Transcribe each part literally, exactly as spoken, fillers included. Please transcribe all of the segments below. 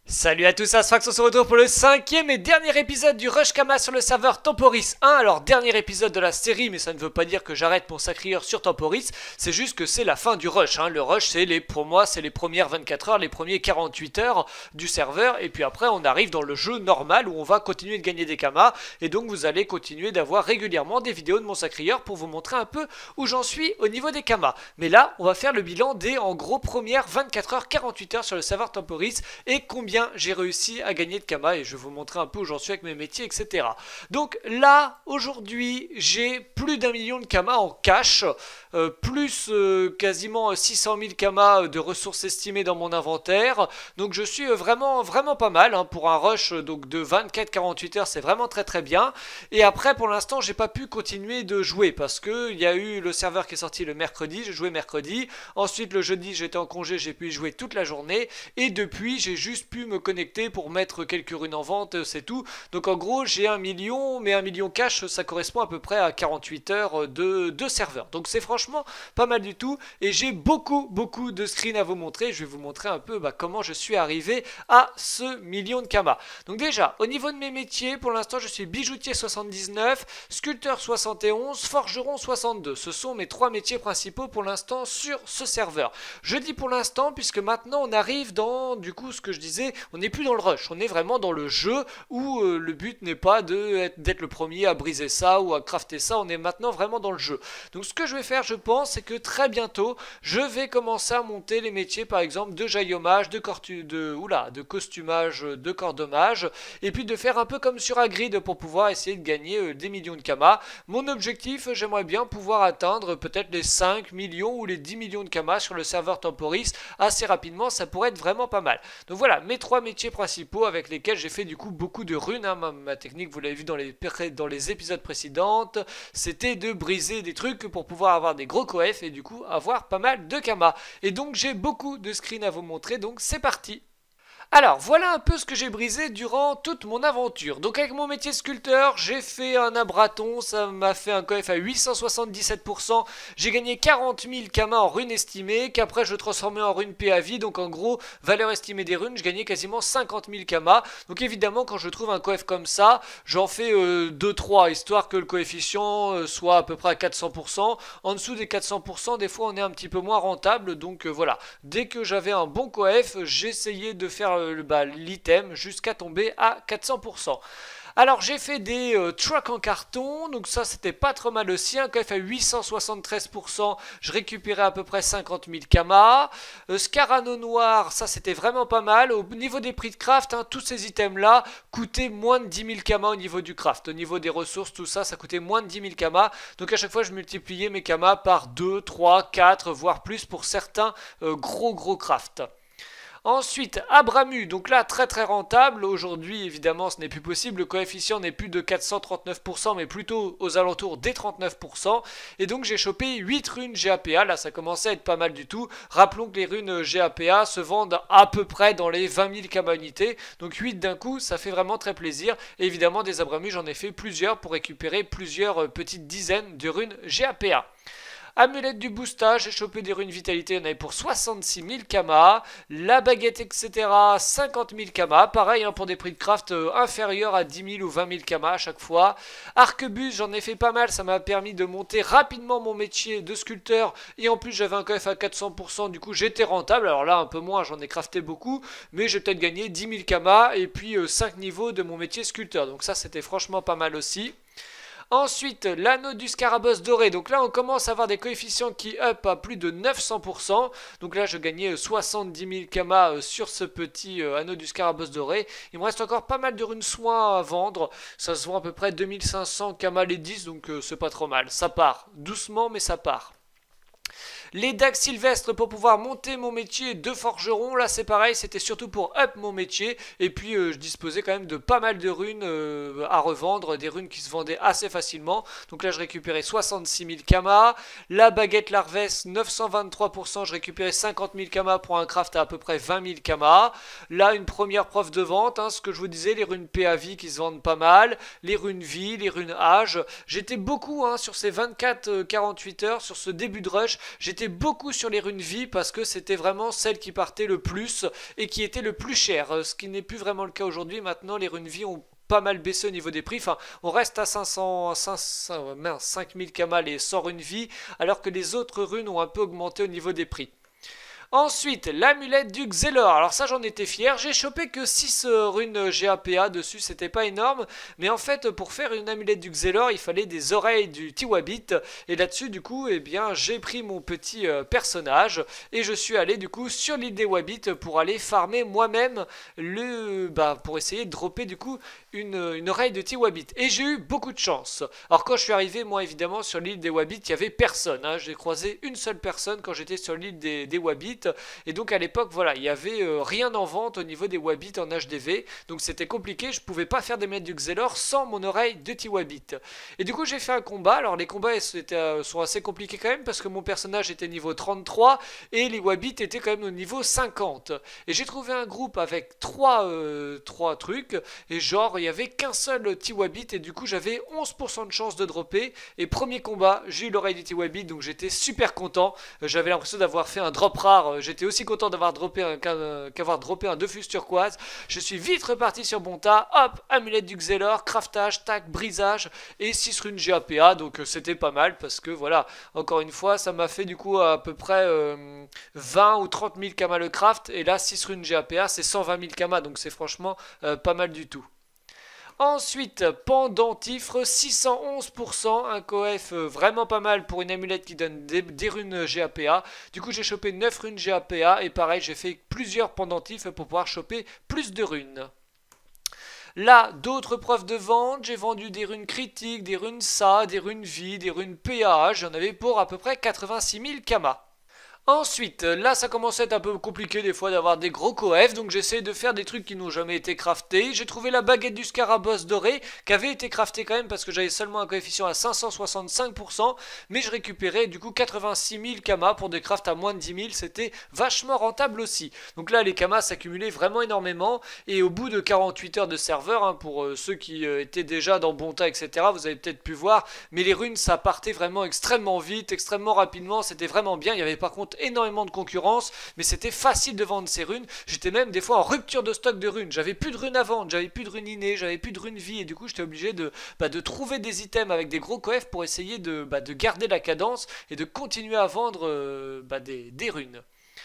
Salut à tous, c'est Asphrax, on se retrouve pour le cinquième et dernier épisode du Rush Kama sur le serveur Temporis un. Alors, dernier épisode de la série, mais ça ne veut pas dire que j'arrête mon sacrieur sur Temporis, c'est juste que c'est la fin du Rush. Hein. Le Rush, c'est les, pour moi, c'est les premières vingt-quatre heures, les premiers quarante-huit heures du serveur, et puis après, on arrive dans le jeu normal où on va continuer de gagner des Kamas, et donc vous allez continuer d'avoir régulièrement des vidéos de mon sacrieur pour vous montrer un peu où j'en suis au niveau des Kamas. Mais là, on va faire le bilan des, en gros, premières vingt-quatre heures, quarante-huit heures sur le serveur Temporis, et combien j'ai réussi à gagner de Kama, et je vais vous montrer un peu où j'en suis avec mes métiers, et cetera. Donc là, aujourd'hui, j'ai plus d'un million de Kama en cash, euh, plus euh, quasiment six cent mille Kama de ressources estimées dans mon inventaire. Donc je suis vraiment, vraiment pas mal hein, pour un rush donc, de vingt-quatre à quarante-huit heures, c'est vraiment très très bien. Et après, pour l'instant, j'ai pas pu continuer de jouer parce que il y a eu le serveur qui est sorti le mercredi, j'ai joué mercredi. Ensuite, le jeudi, j'étais en congé, j'ai pu y jouer toute la journée. Et depuis, j'ai juste pu me connecter pour mettre quelques runes en vente, c'est tout. Donc en gros, j'ai un million, mais un million cash, ça correspond à peu près à quarante-huit heures de, de serveur. Donc c'est franchement pas mal du tout. Et j'ai beaucoup, beaucoup de screens à vous montrer. Je vais vous montrer un peu bah, comment je suis arrivé à ce million de Kama. Donc déjà, au niveau de mes métiers, pour l'instant, je suis bijoutier soixante-dix-neuf, sculpteur soixante et onze, forgeron soixante-deux. Ce sont mes trois métiers principaux pour l'instant sur ce serveur. Je dis pour l'instant, puisque maintenant on arrive dans, du coup, ce que je disais, on n'est plus dans le rush, on est vraiment dans le jeu où euh, le but n'est pas d'être le premier à briser ça ou à crafter ça, on est maintenant vraiment dans le jeu. Donc ce que je vais faire, je pense, c'est que très bientôt, je vais commencer à monter les métiers, par exemple, de jaillomage, de, de, oula, de costumage, de cordomage, et puis de faire un peu comme sur Agrid pour pouvoir essayer de gagner euh, des millions de Kama. Mon objectif, j'aimerais bien pouvoir atteindre peut-être les cinq millions ou les dix millions de Kama sur le serveur Temporis assez rapidement, ça pourrait être vraiment pas mal. Donc voilà, mes trois métiers principaux avec lesquels j'ai fait du coup beaucoup de runes. Hein. Ma, ma technique, vous l'avez vu dans les, dans les épisodes précédents, c'était de briser des trucs pour pouvoir avoir des gros coefs et du coup avoir pas mal de Kama. Et donc j'ai beaucoup de screens à vous montrer, donc c'est parti. Alors, voilà un peu ce que j'ai brisé durant toute mon aventure. Donc avec mon métier sculpteur, j'ai fait un abraton, ça m'a fait un coef à huit cent soixante-dix-sept pour cent. J'ai gagné quarante mille Kama en runes estimées, qu'après je transformais en runes P A V. Donc en gros, valeur estimée des runes, je gagnais quasiment cinquante mille Kama. Donc évidemment, quand je trouve un coef comme ça, j'en fais euh, deux trois, histoire que le coefficient euh, soit à peu près à quatre cents pour cent. En dessous des quatre cents pour cent, des fois on est un petit peu moins rentable. Donc euh, voilà, dès que j'avais un bon coef, j'essayais de faire bah, l'item jusqu'à tomber à quatre cents pour cent. Alors j'ai fait des euh, trucks en carton, donc ça c'était pas trop mal aussi, un coef à huit cent soixante-treize pour cent, je récupérais à peu près cinquante mille Kama. Euh, Scarano noir, ça c'était vraiment pas mal. Au niveau des prix de craft, hein, tous ces items là coûtaient moins de dix mille Kama au niveau du craft. Au niveau des ressources, tout ça, ça coûtait moins de dix mille Kama. Donc à chaque fois je multipliais mes Kama par deux, trois, quatre, voire plus pour certains euh, gros gros crafts. Ensuite, Abramu, donc là très très rentable. Aujourd'hui évidemment ce n'est plus possible, le coefficient n'est plus de quatre cent trente-neuf pour cent mais plutôt aux alentours des trente-neuf pour cent. Et donc j'ai chopé huit runes G A P A, là ça commençait à être pas mal du tout. Rappelons que les runes G A P A se vendent à peu près dans les vingt mille Kama unités. Donc huit d'un coup ça fait vraiment très plaisir. Et évidemment des Abramu j'en ai fait plusieurs pour récupérer plusieurs petites dizaines de runes G A P A. Amulette du boostage, j'ai chopé des runes vitalité, on avait pour soixante-six mille Kama. La baguette, et cetera, cinquante mille Kama. Pareil hein, pour des prix de craft euh, inférieurs à dix mille ou vingt mille Kama à chaque fois. Arquebus, j'en ai fait pas mal, ça m'a permis de monter rapidement mon métier de sculpteur. Et en plus, j'avais un coef à quatre cents pour cent, du coup j'étais rentable. Alors là, un peu moins, j'en ai crafté beaucoup. Mais j'ai peut-être gagné dix mille Kama et puis euh, cinq niveaux de mon métier sculpteur. Donc ça, c'était franchement pas mal aussi. Ensuite, l'anneau du Scarabosse doré. Donc là, on commence à avoir des coefficients qui up à plus de neuf cents pour cent. Donc là, je gagnais soixante-dix mille Kama sur ce petit anneau du Scarabosse doré. Il me reste encore pas mal de runes soins à vendre. Ça se vend à peu près deux mille cinq cents Kama les dix, donc euh, c'est pas trop mal. Ça part. Doucement, mais ça part. Les dagues sylvestres pour pouvoir monter mon métier de forgeron, là c'est pareil, c'était surtout pour up mon métier. Et puis euh, je disposais quand même de pas mal de runes euh, à revendre, des runes qui se vendaient assez facilement. Donc là je récupérais soixante-six mille Kama. La baguette larvesse, neuf cent vingt-trois pour cent, je récupérais cinquante mille Kama pour un craft à à peu près vingt mille Kama. Là une première preuve de vente, hein, ce que je vous disais, les runes P A V qui se vendent pas mal, les runes vie, les runes âge. J'étais beaucoup hein, sur ces vingt-quatre à quarante-huit heures, sur ce début de rush, j'étais comptais beaucoup sur les runes vie parce que c'était vraiment celle qui partait le plus et qui était le plus cher, ce qui n'est plus vraiment le cas aujourd'hui. Maintenant les runes vie ont pas mal baissé au niveau des prix, enfin on reste à cinq cents, cinq cents, mince, cinq mille kamal et cent runes vie, alors que les autres runes ont un peu augmenté au niveau des prix. Ensuite, l'amulette du Xelor. Alors ça, j'en étais fier. J'ai chopé que six euh, runes G A P A dessus, c'était pas énorme. Mais en fait, pour faire une amulette du Xelor, il fallait des oreilles du Tiwabit. Et là-dessus, du coup, eh bien, j'ai pris mon petit euh, personnage et je suis allé du coup sur l'île des Wabbits pour aller farmer moi-même le, bah, pour essayer de dropper du coup une, une oreille de Tiwabit. Et j'ai eu beaucoup de chance. Alors quand je suis arrivé, moi évidemment, sur l'île des Wabbits, il y avait personne. Hein. J'ai croisé une seule personne quand j'étais sur l'île des, des Wabbits. Et donc à l'époque, voilà, il n'y avait euh, rien en vente au niveau des Wabbits en H D V. Donc c'était compliqué, je pouvais pas faire des mètres du Xelor sans mon oreille de Tiwabit. Et du coup, j'ai fait un combat. Alors les combats étaient, euh, sont assez compliqués quand même parce que mon personnage était niveau trente-trois et les Wabbits étaient quand même au niveau cinquante. Et j'ai trouvé un groupe avec trois euh, trucs. Et genre, il n'y avait qu'un seul Tiwabit et du coup, j'avais onze pour cent de chance de dropper. Et premier combat, j'ai eu l'oreille du Tiwabit, donc j'étais super content. J'avais l'impression d'avoir fait un drop rare. J'étais aussi content d'avoir droppé un, qu'avoir droppé un Dofus turquoise. Je suis vite reparti sur Bonta. Hop, amulette du Xelor, craftage, tac, brisage et six runes G A P A. Donc euh, c'était pas mal parce que voilà, encore une fois, ça m'a fait du coup à peu près euh, vingt ou trente mille kamas le craft. Et là, six runes G A P A, c'est cent vingt mille kamas. Donc c'est franchement euh, pas mal du tout. Ensuite, pendentifre, six cent onze pour cent, un coef vraiment pas mal pour une amulette qui donne des, des runes G A P A. Du coup, j'ai chopé neuf runes G A P A et pareil, j'ai fait plusieurs pendentifs pour pouvoir choper plus de runes. Là, d'autres preuves de vente, j'ai vendu des runes critiques, des runes S A, des runes vie, des runes P A, j'en avais pour à peu près quatre-vingt-six mille kamas. Ensuite, là ça commence à être un peu compliqué des fois d'avoir des gros coefs, donc j'essaie de faire des trucs qui n'ont jamais été craftés. J'ai trouvé la baguette du Scaraboss doré, qui avait été craftée quand même parce que j'avais seulement un coefficient à cinq cent soixante-cinq pour cent, mais je récupérais du coup quatre-vingt-six mille kamas pour des crafts à moins de dix mille, c'était vachement rentable aussi. Donc là les kamas s'accumulaient vraiment énormément, et au bout de quarante-huit heures de serveur, hein, pour euh, ceux qui euh, étaient déjà dans Bonta, et cetera, vous avez peut-être pu voir, mais les runes ça partait vraiment extrêmement vite, extrêmement rapidement, c'était vraiment bien. Il y avait par contre énormément de concurrence, mais c'était facile de vendre ces runes. J'étais même des fois en rupture de stock de runes, j'avais plus de runes à vendre, j'avais plus de runes innées, j'avais plus de runes vie, et du coup j'étais obligé de, bah, de trouver des items avec des gros coefs pour essayer de, bah, de garder la cadence et de continuer à vendre euh, bah, des, des runes.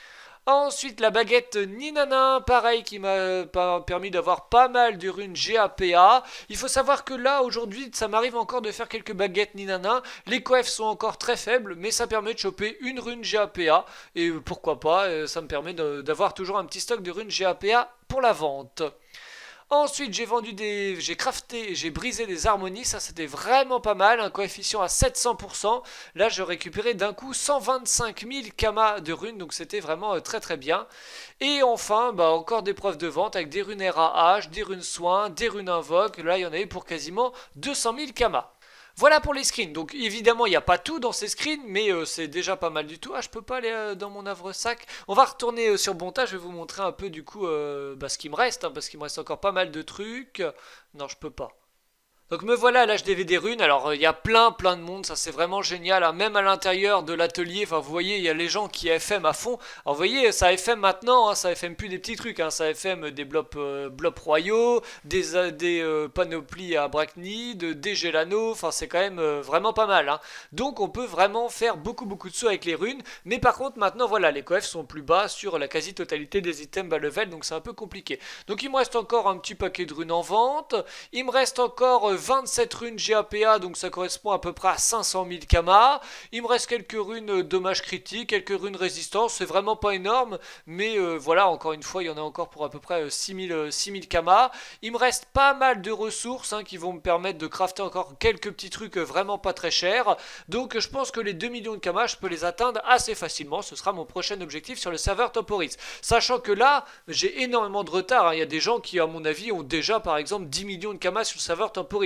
Ensuite, la baguette Ninana, pareil, qui m'a permis d'avoir pas mal de runes G A P A. Il faut savoir que là, aujourd'hui, ça m'arrive encore de faire quelques baguettes Ninana. Les coefs sont encore très faibles, mais ça permet de choper une rune G A P A. Et pourquoi pas, ça me permet d'avoir toujours un petit stock de runes G A P A pour la vente. Ensuite, j'ai vendu des, j'ai crafté et j'ai brisé des harmonies, ça c'était vraiment pas mal, un coefficient à sept cents pour cent. Là, je récupérais d'un coup cent vingt-cinq mille kamas de runes, donc c'était vraiment très très bien. Et enfin, bah, encore des preuves de vente avec des runes R A H, des runes soins, des runes invoque. Là, il y en avait pour quasiment deux cent mille kamas. Voilà pour les screens. Donc évidemment il n'y a pas tout dans ces screens, mais euh, c'est déjà pas mal du tout. Ah, je peux pas aller euh, dans mon havre-sac. On va retourner euh, sur Bonta, je vais vous montrer un peu du coup euh, bah, ce qui me reste, hein, parce qu'il me reste encore pas mal de trucs. Non, je peux pas. Donc me voilà à l'H D V des runes. Alors il y a plein plein de monde, ça c'est vraiment génial, hein. Même à l'intérieur de l'atelier, enfin vous voyez, il y a les gens qui F M à fond. Alors vous voyez, ça F M maintenant, hein, ça F M plus des petits trucs, hein. Ça F M des blops, euh, blops royaux, des, euh, des euh, panoplies à Bracknid, des Gelano, enfin c'est quand même euh, vraiment pas mal, hein. Donc on peut vraiment faire beaucoup beaucoup de sous avec les runes, mais par contre maintenant voilà, les coefs sont plus bas sur la quasi-totalité des items bas level, donc c'est un peu compliqué. Donc il me reste encore un petit paquet de runes en vente, il me reste encore... Euh, vingt-sept runes G A P A, donc ça correspond à peu près à cinq cent mille kamas. Il me reste quelques runes dommages critiques, quelques runes résistance, c'est vraiment pas énorme, mais euh, voilà, encore une fois, il y en a encore pour à peu près six mille kamas. Il me reste pas mal de ressources, hein, qui vont me permettre de crafter encore quelques petits trucs vraiment pas très chers. Donc je pense que les deux millions de kamas, je peux les atteindre assez facilement. Ce sera mon prochain objectif sur le serveur Temporis. Sachant que là, j'ai énormément de retard, hein. Il y a des gens qui, à mon avis, ont déjà par exemple dix millions de kamas sur le serveur Temporis.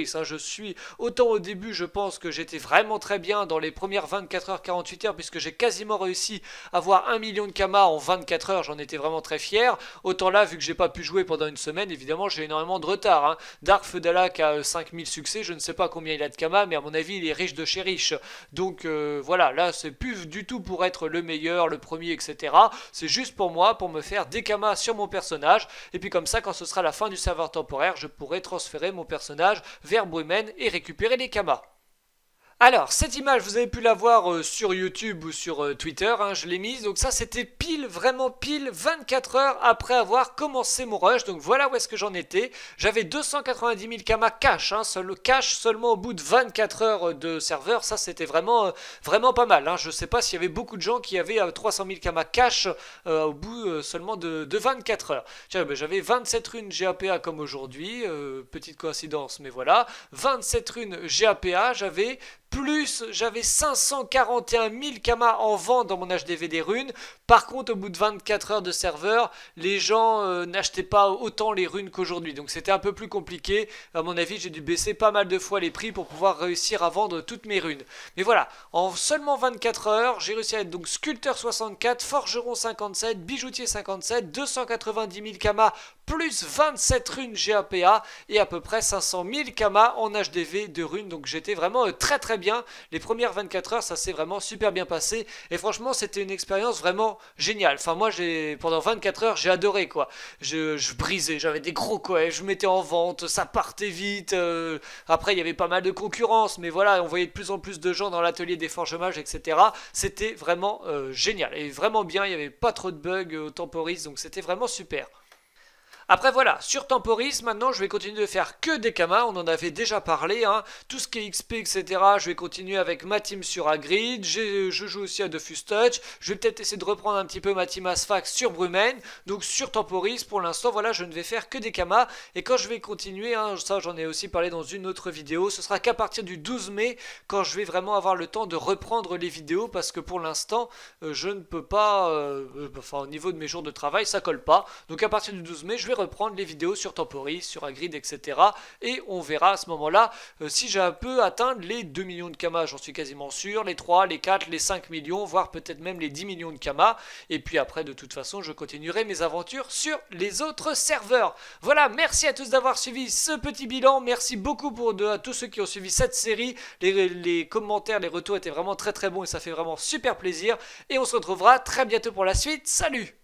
Temporis, hein. Je suis, autant au début, je pense que j'étais vraiment très bien dans les premières vingt-quatre heures, quarante-huit heures, puisque j'ai quasiment réussi à avoir un million de kamas en vingt-quatre heures, j'en étais vraiment très fier. Autant là, vu que j'ai pas pu jouer pendant une semaine, évidemment, j'ai énormément de retard, hein. Dark Feudalak a cinq mille succès, je ne sais pas combien il a de kamas, mais à mon avis, il est riche de chez riche. Donc euh, voilà, là, c'est plus du tout pour être le meilleur, le premier, et cetera. C'est juste pour moi, pour me faire des kamas sur mon personnage. Et puis comme ça, quand ce sera la fin du serveur temporaire, je pourrai transférer mon personnage vers Brumen et récupérer les kamas. Alors, cette image, vous avez pu la voir euh, sur YouTube ou sur euh, Twitter, hein, je l'ai mise. Donc ça, c'était pile, vraiment pile, vingt-quatre heures après avoir commencé mon rush. Donc voilà où est-ce que j'en étais. J'avais deux cent quatre-vingt-dix mille kamas cash, hein, seul, cash seulement au bout de vingt-quatre heures de serveur. Ça, c'était vraiment, euh, vraiment pas mal, hein. Je sais pas s'il y avait beaucoup de gens qui avaient euh, trois cent mille kamas cash euh, au bout euh, seulement de, de vingt-quatre heures. Tiens, ben, j'avais vingt-sept runes G A P A comme aujourd'hui. Euh, petite coïncidence, mais voilà. vingt-sept runes G A P A, j'avais... Plus j'avais cinq cent quarante et un mille kamas en vente dans mon H D V des runes. Par contre, au bout de vingt-quatre heures de serveur, les gens euh, n'achetaient pas autant les runes qu'aujourd'hui. Donc c'était un peu plus compliqué. À mon avis, j'ai dû baisser pas mal de fois les prix pour pouvoir réussir à vendre toutes mes runes. Mais voilà, en seulement vingt-quatre heures, j'ai réussi à être donc sculpteur soixante-quatre, forgeron cinquante-sept, bijoutier cinquante-sept, deux cent quatre-vingt-dix mille kamas plus vingt-sept runes G A P A et à peu près cinq cent mille kamas en H D V de runes. Donc j'étais vraiment euh, très très bien. Les premières vingt-quatre heures, ça s'est vraiment super bien passé. Et franchement, c'était une expérience vraiment géniale. Enfin, moi, j'ai pendant vingt-quatre heures, j'ai adoré quoi. Je, je brisais, j'avais des gros coins, je mettais en vente, ça partait vite. Euh, après, il y avait pas mal de concurrence, mais voilà, on voyait de plus en plus de gens dans l'atelier des forges mages, et cetera. C'était vraiment euh, génial et vraiment bien. Il n'y avait pas trop de bugs au Temporis, donc c'était vraiment super. Après voilà, sur Temporis, maintenant je vais continuer de faire que des kamas, on en avait déjà parlé, hein. Tout ce qui est X P, et cetera, je vais continuer avec ma team sur Hagrid, je joue aussi à Dofus Touch, je vais peut-être essayer de reprendre un petit peu ma team Asphax sur Brumen, donc sur Temporis, pour l'instant, voilà, je ne vais faire que des kamas, et quand je vais continuer, hein, ça j'en ai aussi parlé dans une autre vidéo, ce sera qu'à partir du douze mai, quand je vais vraiment avoir le temps de reprendre les vidéos, parce que pour l'instant, euh, je ne peux pas, euh, euh, enfin au niveau de mes jours de travail, ça colle pas, donc à partir du douze mai, je vais reprendre les vidéos sur Temporis, sur Hagrid, et cetera. Et on verra à ce moment-là euh, si j'ai un peu atteindre les deux millions de kamas, j'en suis quasiment sûr, les trois, les quatre, les cinq millions, voire peut-être même les dix millions de kamas. Et puis après, de toute façon, je continuerai mes aventures sur les autres serveurs. Voilà, merci à tous d'avoir suivi ce petit bilan. Merci beaucoup pour de, à tous ceux qui ont suivi cette série. Les, les commentaires, les retours étaient vraiment très très bons et ça fait vraiment super plaisir. Et on se retrouvera très bientôt pour la suite. Salut!